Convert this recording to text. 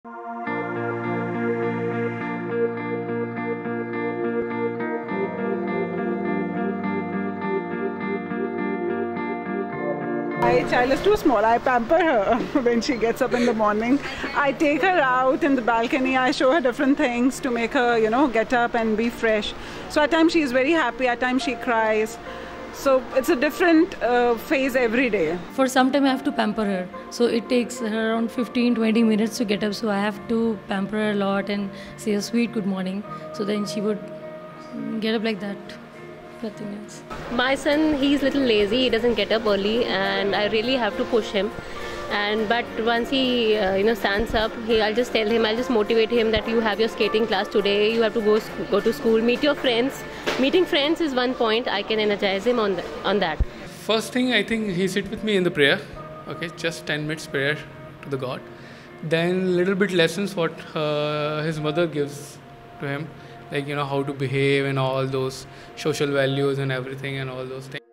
My child is too small. I pamper her when she gets up in the morning. I take her out in the balcony. I show her different things to make her, get up and be fresh. So at times she is very happy, at times she cries. So it's a different phase every day. For some time I have to pamper her. So it takes her around 15-20 minutes to get up. So I have to pamper her a lot and say a sweet good morning. So then she would get up like that. Nothing else. My son, he's a little lazy. He doesn't get up early, and I really have to push him. But once he, stands up, I'll just tell him, I'll just motivate him that you have your skating class today. You have to go to school, meet your friends. Meeting friends is one point. I can energize him on that. First thing, I think he sit with me in the prayer. Okay, just 10 minutes prayer to the God. Then little bit lessons what his mother gives to him. Like, how to behave and all those social values and everything and all those things.